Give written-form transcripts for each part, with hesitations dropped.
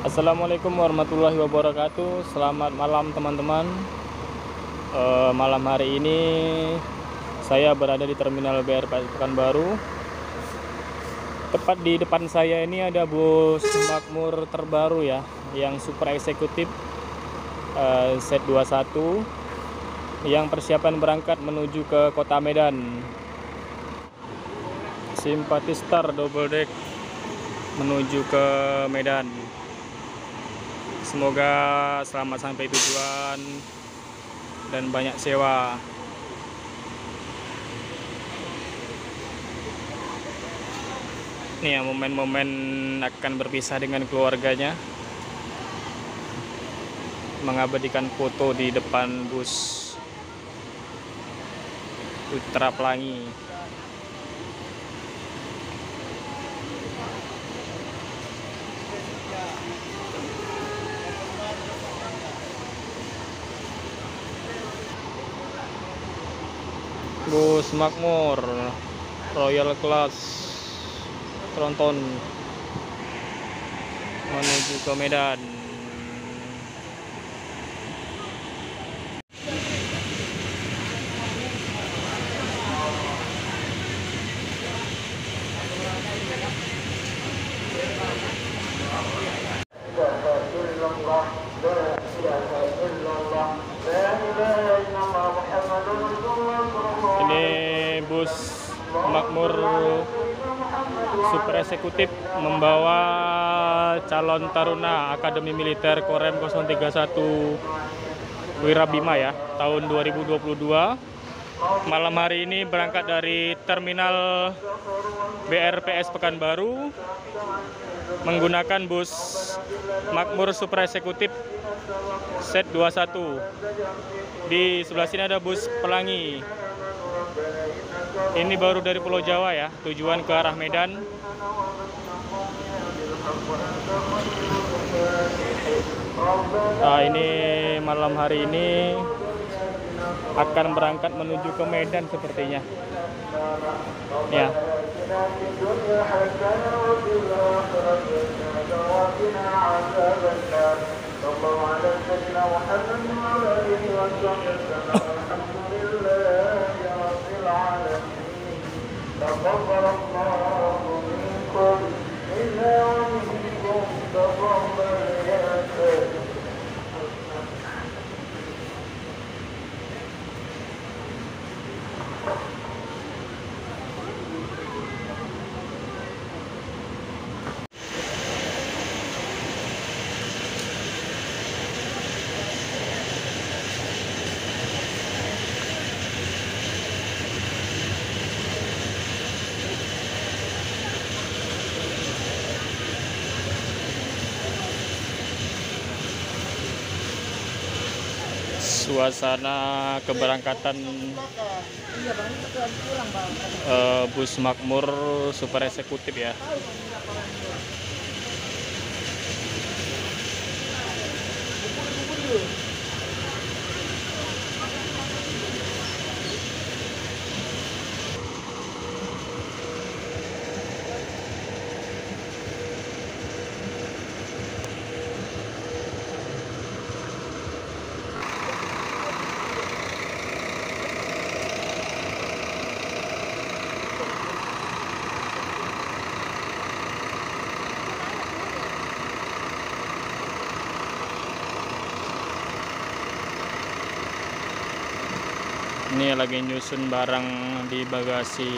Assalamualaikum warahmatullahi wabarakatuh. Selamat malam teman-teman. Malam hari ini saya berada di Terminal BRPS Pekanbaru. Tepat di depan saya ini ada bus makmur terbaru ya, yang super eksekutif set 21 yang persiapan berangkat menuju ke kota Medan. Simpati Star double deck menuju ke Medan. Semoga selamat sampai tujuan dan banyak sewa. Nih ya, momen-momen akan berpisah dengan keluarganya, mengabadikan foto di depan bus Putra Pelangi. Bus makmur Royal Class tronton menuju ke Medan. Ini bus makmur super eksekutif membawa calon taruna Akademi Militer Korem 031 Wirabima ya, tahun 2022. Malam hari ini berangkat dari Terminal BRPS Pekanbaru menggunakan bus makmur super eksekutif set 21. Di sebelah sini ada bus Pelangi. Ini baru dari Pulau Jawa ya, tujuan ke arah Medan. Nah, ini malam hari ini akan berangkat menuju ke Medan sepertinya. Ya. Suasana keberangkatan bus makmur super eksekutif ya. Ini lagi nyusun barang di bagasi.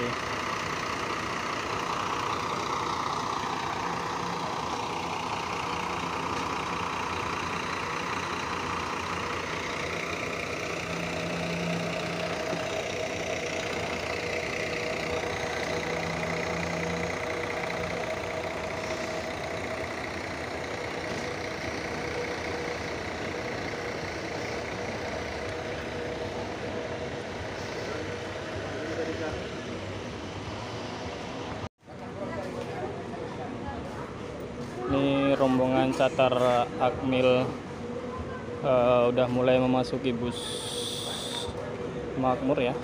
Ini rombongan Catar Akmil udah mulai memasuki bus makmur ya.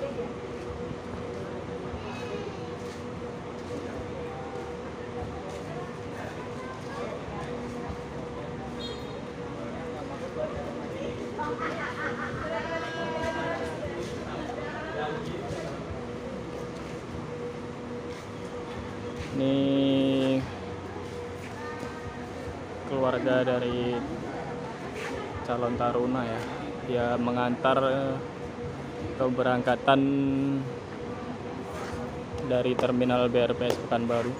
keluarga dari calon taruna ya. Dia mengantar keberangkatan dari terminal BRPS Pekanbaru.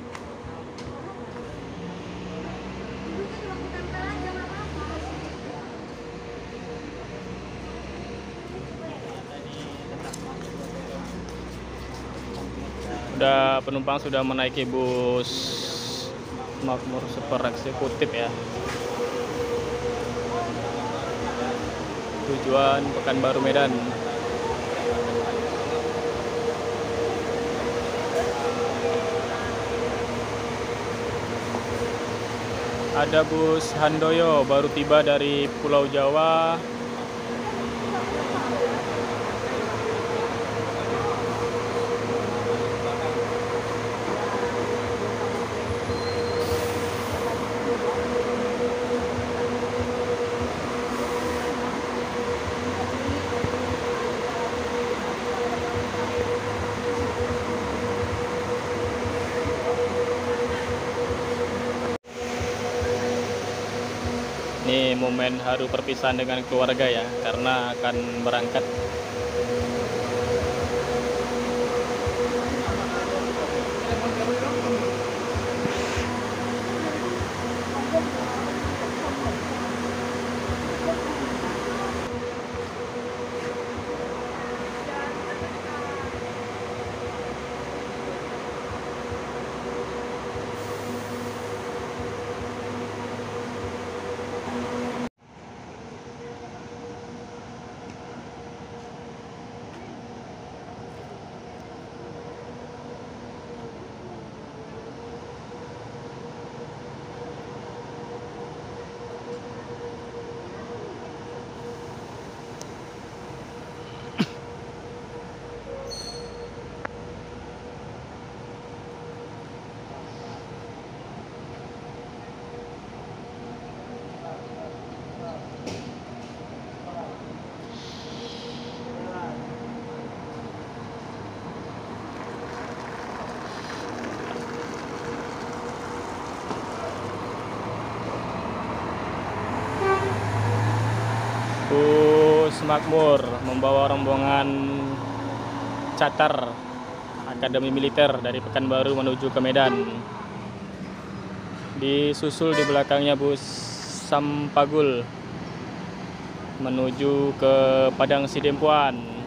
Penumpang sudah menaiki bus Makmur Super Eksekutif ya. Tujuan Pekanbaru Medan. Ada bus Handoyo baru tiba dari Pulau Jawa. Ini momen haru perpisahan dengan keluarga ya, karena akan berangkat. Bus Makmur membawa rombongan catar Akademi Militer dari Pekanbaru menuju ke Medan. Disusul di belakangnya bus Sampagul menuju ke Padang Sidempuan.